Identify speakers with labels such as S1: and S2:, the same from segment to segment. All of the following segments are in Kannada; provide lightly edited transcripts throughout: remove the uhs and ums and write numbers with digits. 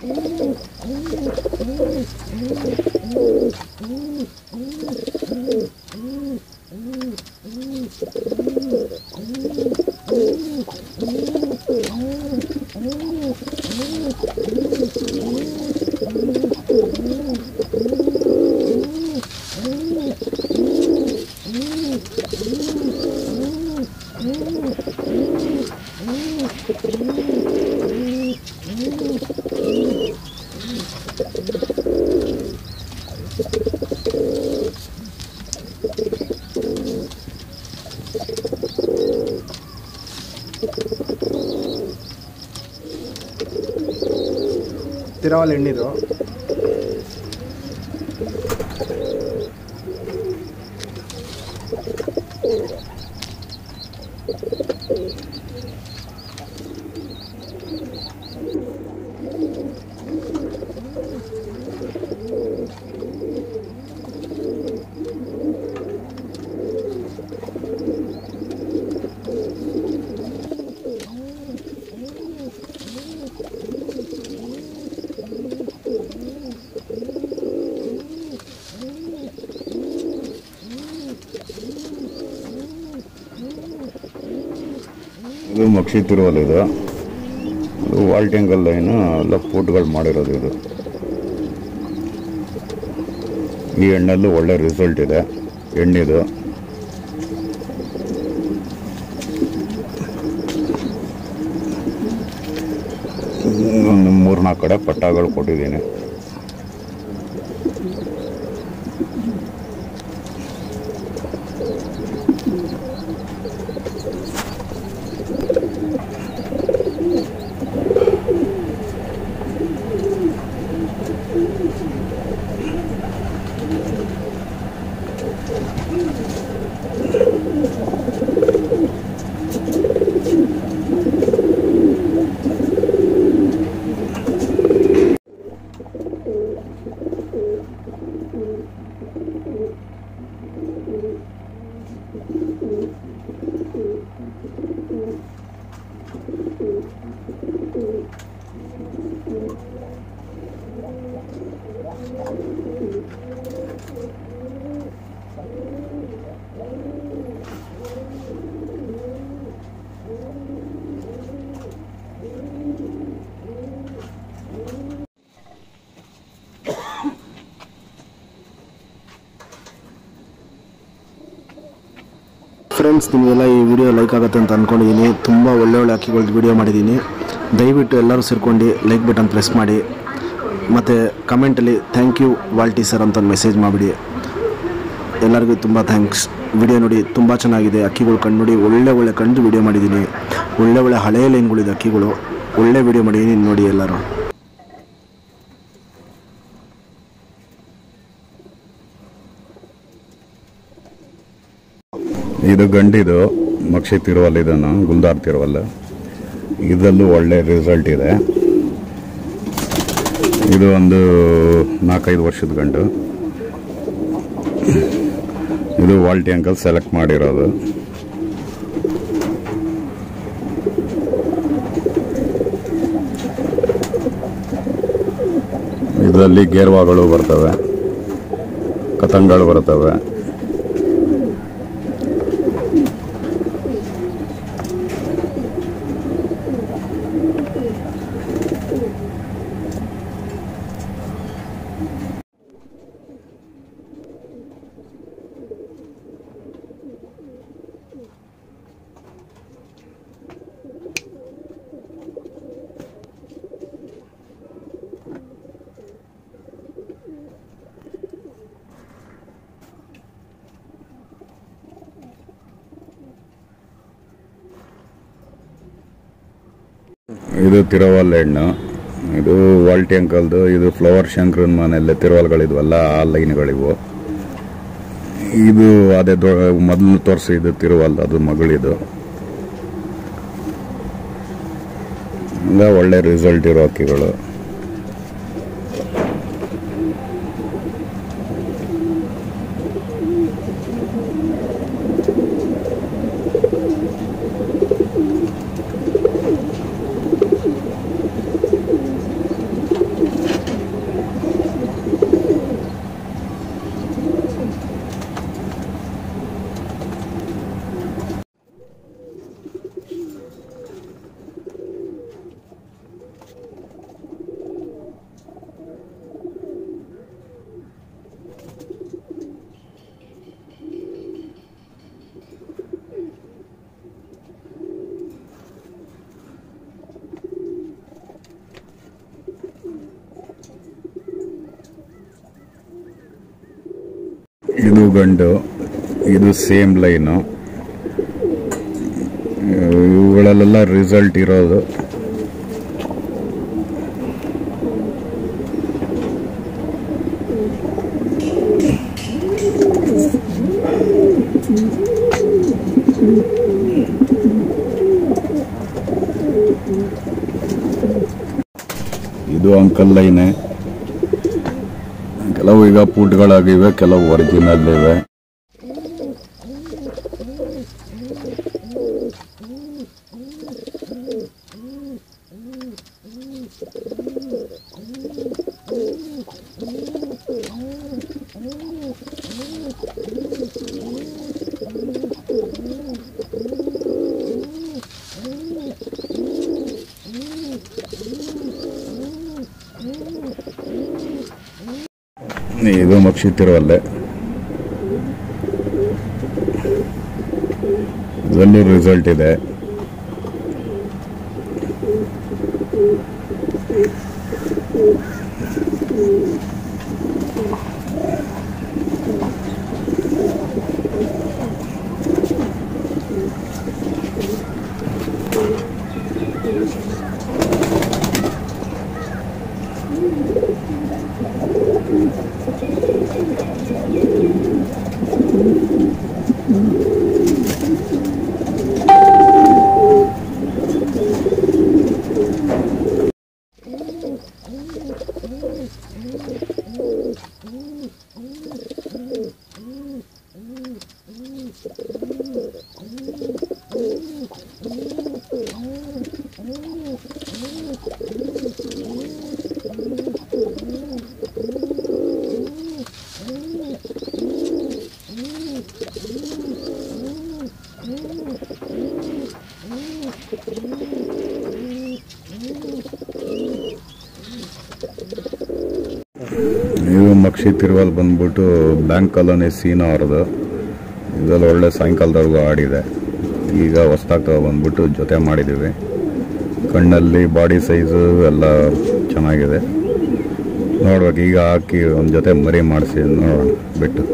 S1: ತಿರವಲ್ ಎಣ್ಣಿದು
S2: ಇದು ಮಕ್ಷಿ ತಿರುವಲ್ ಇದು ವಾಲ್ಟಿಂಗಲ್ ಲೈನು ಎಲ್ಲ ಫೋಟೋಗಳು ಮಾಡಿರೋದು ಇದು. ಈ ಎಣ್ಣೆಲ್ಲೂ ಒಳ್ಳೆ ರಿಸಲ್ಟ್ ಇದೆ ಎಣ್ಣೆದು. ಒಂದು 3-4 ಕಡೆ ಪಟ್ಟಾಗಳು ಕೊಟ್ಟಿದ್ದೀನಿ.
S1: ಫ್ರೆಂಡ್ಸ್, ನಿಮಗೆಲ್ಲ ಈ ವಿಡಿಯೋ ಲೈಕ್ ಆಗುತ್ತೆ ಅಂತ ಅಂದ್ಕೊಂಡಿದ್ದೀನಿ. ತುಂಬ ಒಳ್ಳೆ ಅಕ್ಕಿಗಳದ್ದು ವಿಡಿಯೋ ಮಾಡಿದ್ದೀನಿ. ದಯವಿಟ್ಟು ಎಲ್ಲರೂ ಸೇರ್ಕೊಂಡು ಲೈಕ್ ಬಟನ್ ಪ್ರೆಸ್ ಮಾಡಿ, ಮತ್ತು ಕಮೆಂಟಲ್ಲಿ ಥ್ಯಾಂಕ್ ಯು ವಾಲ್ಟಿ ಸರ್ ಅಂತ ಮೆಸೇಜ್ ಮಾಡಿಬಿಡಿ. ಎಲ್ಲರಿಗೂ ತುಂಬ ಥ್ಯಾಂಕ್ಸ್. ವಿಡಿಯೋ ನೋಡಿ ತುಂಬ ಚೆನ್ನಾಗಿದೆ. ಅಕ್ಕಿಗಳು ಕಣ್ಣು ನೋಡಿ, ಒಳ್ಳೆ ಕಣ್ಣು ವಿಡಿಯೋ ಮಾಡಿದ್ದೀನಿ. ಒಳ್ಳೆ ಹಳೆಯ ಲೈನ್ಗಳಿದೆ ಅಕ್ಕಿಗಳು. ಒಳ್ಳೆ ವಿಡಿಯೋ ಮಾಡಿದ್ದೀನಿ ನೋಡಿ ಎಲ್ಲರೂ.
S2: ಇದು ಗಂಡಿದು ಮಕ್ಷಿ ತಿರುವಲ್, ಇದನ್ನು ಗುಲ್ದಾರ್ ತಿರುವಲ್. ಇದರಲ್ಲೂ ಒಳ್ಳೆ ರಿಸಲ್ಟ್ ಇದೆ. ಇದು ಒಂದು 4-5 ವರ್ಷದ ಗಂಡು. ಇದು ವಾಲ್ಟಿ ಅಂಕಲ್ ಸೆಲೆಕ್ಟ್ ಮಾಡಿರೋದು. ಇದರಲ್ಲಿ ಗೇರ್ವಾಗಳು ಬರ್ತವೆ, ಕತಂಗಳು ಬರ್ತವೆ. ಇದು ತಿರುವಲ್ ಹೆಣ್ಣು. ಇದು ವಾಲ್ಟಿ ಅಂಕಲ್ದು. ಇದು ಫ್ಲವರ್ ಶಂಕರನ್ ಮನೆಯಲ್ಲೇ ತಿರುವಲ್ಗಳಿದ್ವಲ್ಲ, ಆ ಲೈನ್ಗಳಿವು. ಇದು ಅದೇ ಮೊದಲು ತೋರಿಸಿದ್ದು ತಿರುವಲ್, ಅದು ಮಗಳಿದು. ಎಲ್ಲ ಒಳ್ಳೆ ರಿಸಲ್ಟ್ ಇರೋ ಅಕ್ಕಿಗಳು. ಇದು ಗಂಡು, ಇದು ಸೇಮ್ ಲೈನು. ಇವುಗಳಲ್ಲೆಲ್ಲ ರಿಸಲ್ಟ್ ಇರೋದು. ಇದು ಅಂಕಲ್ ಲೈನೆ. ಕೆಲವು ಈಗ ಪುಟ್ಗಳಾಗಿವೆ, ಕೆಲವು ಒರಿಜಿನಲ್ ಇವೆ. ಇದು ಮಕ್ಷಿ ತಿರುವಲ್ಲೆ. ಇದರಲ್ಲೂ ರಿಸಲ್ಟ್ ಇದೆ. ಇದು ಮಕ್ಷಿ ತಿರುವಲ್ ಬಂದ್ಬಿಟ್ಟು ಬ್ಯಾಂಕ್ ಕಾಲೋನಿ ಸೀನಾ ಅವ್ರದ್ದು. ಇದರಲ್ಲಿ ಒಳ್ಳೆ ಸಾಯಂಕಾಲದವರೆಗೂ ಆಡಿದೆ. ಈಗ ಹೊಸ್ದಾಗಿ ಬಂದ್ಬಿಟ್ಟು ಜೊತೆ ಮಾಡಿದ್ದೀವಿ. ಕಣ್ಣಲ್ಲಿ ಬಾಡಿ ಸೈಜು ಎಲ್ಲ ಚೆನ್ನಾಗಿದೆ. ನೋಡ್ಬೇಕು, ಈಗ ಹಾಕಿ ಒಂದು ಜೊತೆ ಮರಿ ಮಾಡಿಸಿ ನೋಡೋಣ ಬಿಟ್ಟು.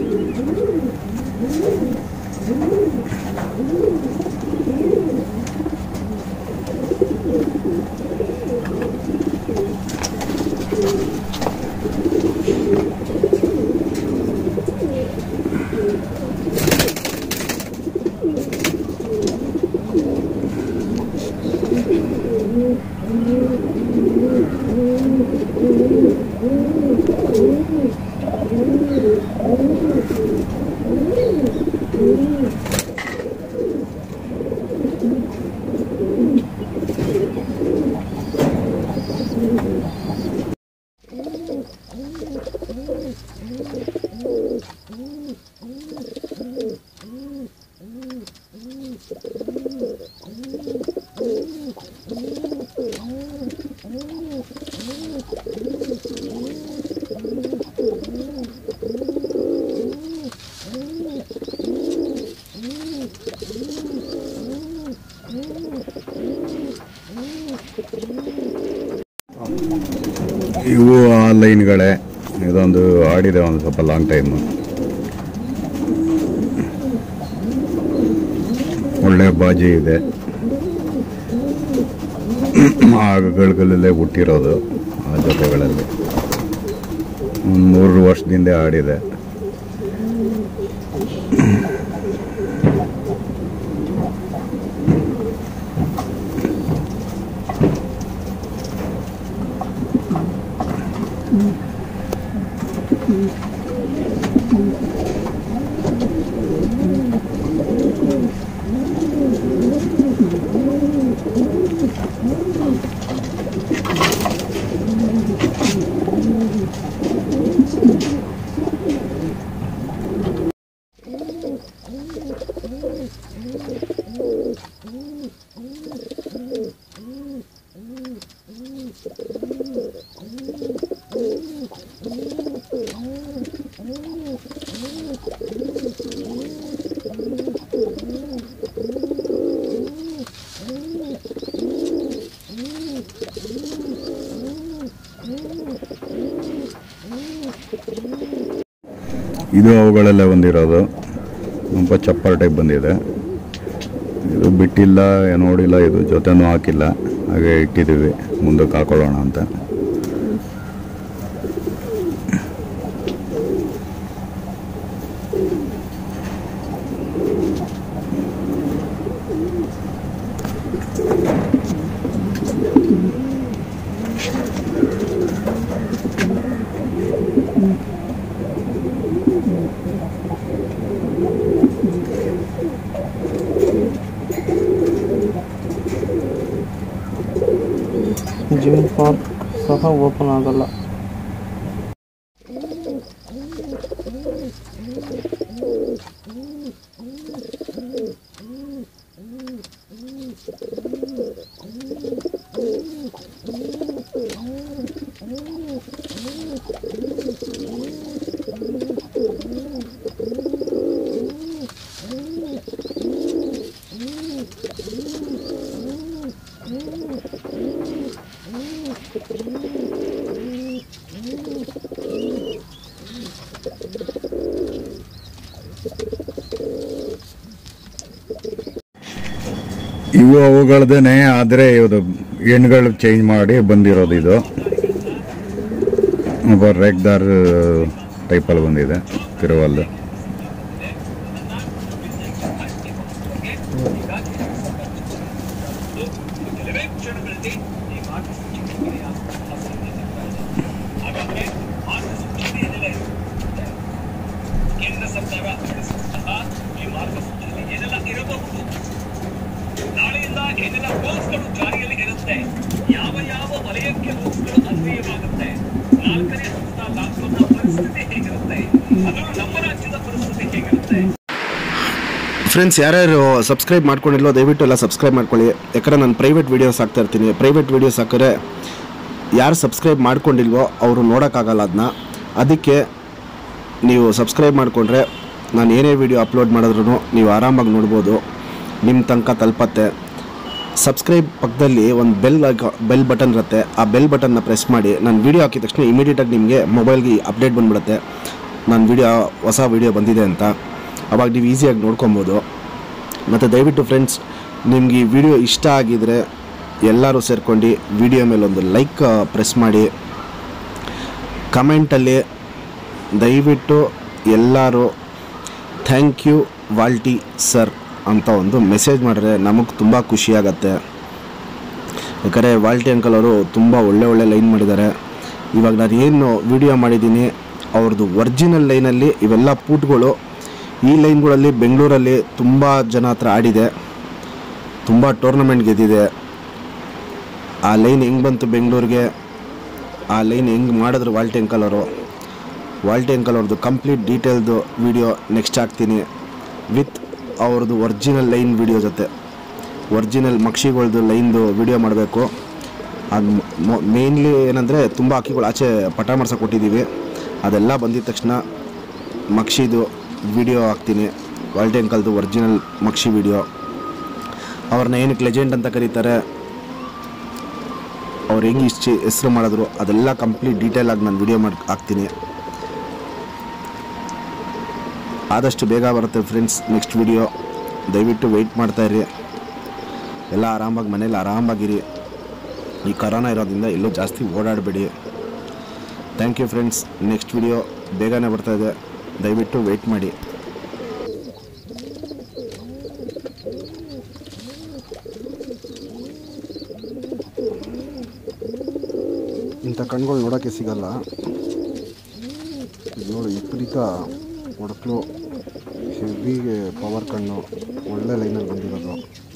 S2: ಇವು ಆ ಲೈನ್ಗಳೇ. ಇದೊಂದು ಆಡಿದೆ ಒಂದು ಸ್ವಲ್ಪ ಲಾಂಗ್ ಟೈಮ್. ಒಳ್ಳೆ ಬಾಜಿ ಇದೆ. ಆಗಗಳಲ್ಲೇ ಹುಟ್ಟಿರೋದು ಆ ಜೊತೆಗಳಲ್ಲಿ. ಒಂದು 3 ವರ್ಷದಿಂದ ಆಡಿದೆ. ಇದು ಅವುಗಳಲ್ಲೇ ಬಂದಿರೋದು, ಸ್ವಲ್ಪ ಚಪ್ಪರ್ ಟೈಪ್ ಬಂದಿದೆ. ಇದು ಬಿಟ್ಟಿಲ್ಲ, ನೋಡಿಲ್ಲ, ಇದು ಜೊತೆನೂ ಹಾಕಿಲ್ಲ, ಹಾಗೆ ಇಟ್ಟಿದ್ದೀವಿ ಮುಂದಕ್ಕೆ ಹಾಕೊಳ್ಳೋಣ ಅಂತ.
S3: ಜಿಮ್ ಪಾರ್ಕ್ ಸಹ ಓಪನ್ ಆಗಲ್ಲ.
S2: ಇವು ಅವುಗಳದೇನೆ, ಆದರೆ ಇದು ಹೆಣ್ಗಳು ಚೇಂಜ್ ಮಾಡಿ ಬಂದಿರೋದು. ಇದು ರೇಗ್ದಾರ್ ಟೈಪಲ್ಲಿ ಬಂದಿದೆ ತಿರುವಲ್ಲು.
S4: ಕೇಂದ್ರ ಸರ್ಕಾರ ಹೊರಡಿಸಿದಂತಹ ಈ ಮಾರ್ಗಸೂಚಿಯಲ್ಲಿ ಏನೆಲ್ಲ ಇರಬಹುದು, ನಾಳೆಯಿಂದ ಏನೆಲ್ಲ ರೂಲ್ಸ್ಗಳು ಜಾರಿಯಲ್ಲಿ ಇರುತ್ತೆ, ಯಾವ ಯಾವ ವಲಯಕ್ಕೆ ರೂಲ್ಸ್ಗಳು ಅನ್ವಯವಾಗುತ್ತೆ, 4ನೇ ಹಂತದ ಲಾಕ್ಡೌನ್ನ ಪರಿಸ್ಥಿತಿ ಹೇಗಿರುತ್ತೆ, ಅದರಲ್ಲೂ ನಮ್ಮ ರಾಜ್ಯದ ಪರಿಸ್ಥಿತಿ ಹೇಗಿರುತ್ತೆ.
S1: ಫ್ರೆಂಡ್ಸ್, ಯಾರ್ಯಾರು ಸಬ್ಸ್ಕ್ರೈಬ್ ಮಾಡ್ಕೊಂಡಿಲ್ಲೋ ದಯವಿಟ್ಟು ಎಲ್ಲ ಸಬ್ಸ್ಕ್ರೈಬ್ ಮಾಡ್ಕೊಳ್ಳಿ. ಯಾಕಂದರೆ ನಾನು ಪ್ರೈವೇಟ್ ವೀಡಿಯೋಸ್ ಹಾಕ್ತಾ ಇರ್ತೀನಿ. ಪ್ರೈವೇಟ್ ವೀಡಿಯೋಸ್ ಹಾಕಿದ್ರೆ ಯಾರು ಸಬ್ಸ್ಕ್ರೈಬ್ ಮಾಡ್ಕೊಂಡಿಲ್ವೋ ಅವರು ನೋಡೋಕ್ಕಾಗಲ್ಲ ಅದನ್ನ. ಅದಕ್ಕೆ ನೀವು ಸಬ್ಸ್ಕ್ರೈಬ್ ಮಾಡಿಕೊಂಡ್ರೆ ನಾನು ಏನೇ ವೀಡಿಯೋ ಅಪ್ಲೋಡ್ ಮಾಡಿದ್ರೂ ನೀವು ಆರಾಮಾಗಿ ನೋಡ್ಬೋದು, ನಿಮ್ಮ ತನಕ ತಲುಪತ್ತೆ. ಸಬ್ಸ್ಕ್ರೈಬ್ ಪಕ್ಕದಲ್ಲಿ ಒಂದು ಬೆಲ್ ಬಟನ್ ಇರುತ್ತೆ. ಆ ಬೆಲ್ ಬಟನ್ನ ಪ್ರೆಸ್ ಮಾಡಿ ನಾನು ವೀಡಿಯೋ ಹಾಕಿದ ತಕ್ಷಣ ಇಮಿಡಿಯೇಟಾಗಿ ನಿಮಗೆ ಮೊಬೈಲ್ಗೆ ಅಪ್ಡೇಟ್ ಬಂದುಬಿಡುತ್ತೆ, ನನ್ನ ಹೊಸ ವೀಡಿಯೋ ಬಂದಿದೆ ಅಂತ. ಅವಾಗ ನೀವು ಈಸಿಯಾಗಿ ನೋಡ್ಕೊಬೋದು. ಮತ್ತು ದಯವಿಟ್ಟು ಫ್ರೆಂಡ್ಸ್, ನಿಮ್ಗೆ ಈ ವಿಡಿಯೋ ಇಷ್ಟ ಆಗಿದರೆ ಎಲ್ಲರೂ ಸೇರ್ಕೊಂಡು ವಿಡಿಯೋ ಮೇಲೆ ಒಂದು ಲೈಕ್ ಪ್ರೆಸ್ ಮಾಡಿ. ಕಮೆಂಟಲ್ಲಿ ದಯವಿಟ್ಟು ಎಲ್ಲರೂ ಥ್ಯಾಂಕ್ ಯು ವಾಲ್ಟಿ ಸರ್ ಅಂತ ಒಂದು ಮೆಸೇಜ್ ಮಾಡಿದ್ರೆ ನಮಗೆ ತುಂಬ ಖುಷಿಯಾಗತ್ತೆ. ಯಾಕಂದರೆ ವಾಲ್ಟಿ ಅಂಕಲ್ ಅವರು ತುಂಬ ಒಳ್ಳೆ ಲೈನ್ ಮಾಡಿದ್ದಾರೆ. ಇವಾಗ ನಾನು ಏನು ವಿಡಿಯೋ ಮಾಡಿದ್ದೀನಿ ಅವ್ರದ್ದು ಒರಿಜಿನಲ್ ಲೈನಲ್ಲಿ ಇವೆಲ್ಲ ಪೂಟ್ಗಳು. ಈ ಲೈನ್ಗಳಲ್ಲಿ ಬೆಂಗಳೂರಲ್ಲಿ ತುಂಬ ಜನ ಹತ್ರ ಆಡಿದೆ, ತುಂಬ ಟೂರ್ನಮೆಂಟ್ ಗೆದ್ದಿದೆ. ಆ ಲೈನ್ ಹೆಂಗೆ ಬಂತು ಬೆಂಗಳೂರಿಗೆ, ಆ ಲೈನ್ ಹೆಂಗೆ ಮಾಡಿದ್ರು ವಾಲ್ಟಿ ಅಂಕಲ್ ಅವರು. ವಾಲ್ಟಿ ಅಂಕಲ್ ಅವ್ರದ್ದು ಕಂಪ್ಲೀಟ್ ಡೀಟೇಲ್ದು ವಿಡಿಯೋ ನೆಕ್ಸ್ಟ್ ಹಾಕ್ತೀನಿ, ವಿತ್ ಅವ್ರದ್ದು ಒರಿಜಿನಲ್ ಲೈನ್ ವಿಡಿಯೋ ಜೊತೆ. ಒರಿಜಿನಲ್ ಮಕ್ಷಿಗಳ್ದು ಲೈನ್ದು ವಿಡಿಯೋ ಮಾಡಬೇಕು. ಅದು ಮೇನ್ಲಿ ಏನಂದರೆ ತುಂಬ ಅಕ್ಕಿಗಳು ಆಚೆ ಪಟ ಮಾಡ್ಸೋಕೆ ಕೊಟ್ಟಿದ್ದೀವಿ. ಅದೆಲ್ಲ ಬಂದಿದ ತಕ್ಷಣ ಮಕ್ಷಿದು ವಿಡಿಯೋ ಹಾಕ್ತೀನಿ, ವಾಲ್ಟಿ ಅಂಕಲ್ದು ಒರಿಜಿನಲ್ ಮಕ್ಷಿ ವಿಡಿಯೋ. ಅವ್ರನ್ನ ಏನಕ್ಕೆ ಲೆಜೆಂಡ್ ಅಂತ ಕರೀತಾರೆ, ಅವ್ರು ಹೆಂಗೆ ಇಷ್ಟು ಹೆಸರು ಮಾಡಿದ್ರು ಅದೆಲ್ಲ ಕಂಪ್ಲೀಟ್ ಡೀಟೇಲಾಗಿ ನಾನು ವಿಡಿಯೋ ಮಾಡಿ ಹಾಕ್ತೀನಿ. ಆದಷ್ಟು ಬೇಗ ಬರುತ್ತೆ ಫ್ರೆಂಡ್ಸ್ ನೆಕ್ಸ್ಟ್ ವಿಡಿಯೋ. ದಯವಿಟ್ಟು ವೆಯ್ಟ್ ಮಾಡ್ತಾಯಿರಿ. ಎಲ್ಲ ಆರಾಮಾಗಿ ಮನೇಲಿ ಆರಾಮಾಗಿರಿ. ಈ ಕರೋನಾ ಇರೋದ್ರಿಂದ ಎಲ್ಲೂ ಜಾಸ್ತಿ ಓಡಾಡಬೇಡಿ. Thank you friends. Next video ಬೇಗನೆ ಬರ್ತಾಯಿದೆ, ದಯವಿಟ್ಟು ವೆಯ್ಟ್ ಮಾಡಿ. ಇಂಥ ಕಣ್ಗಳು ನೋಡೋಕ್ಕೆ ಸಿಗಲ್ಲ. ನೋಡಿ, ವಿಪರೀತ ಒಡಕಲು, ಹೆವಿಗೆ ಪವರ್ ಕಣ್ಣು, ಒಳ್ಳೆ ಲೈನಲ್ಲಿ ಬಂದಿರೋದು.